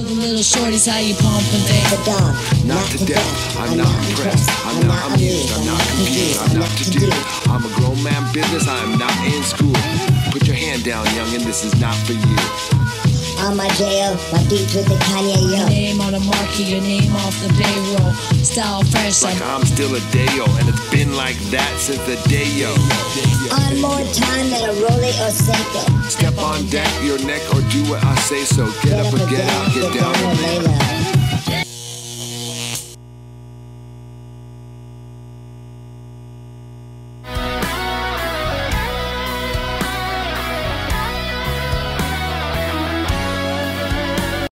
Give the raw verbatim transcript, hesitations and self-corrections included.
the little shorties how you pumping, babe. The dog, Not to death, I'm not impressed, I'm not amused, I'm not confused, I'm not to do. I'm a grown man business, I am not in school. Put your hand down, youngin', this is not for you. On my J O, my beats with the Kanye, yo. Your name on the market, your name off the payroll. Style fresh, Like I'm I'm still a Dayo, and it's been like that since the Dayo. On more time than a Rolly or Seiko. Step on deck, your neck, or do what I say so. Get up or get out, get down or lay low.